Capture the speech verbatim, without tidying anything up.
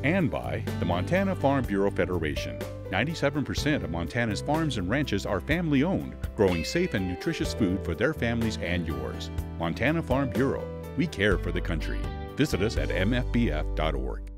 And by the Montana Farm Bureau Federation. ninety-seven percent of Montana's farms and ranches are family-owned, growing safe and nutritious food for their families and yours. Montana Farm Bureau. We care for the country. Visit us at m f b f dot org.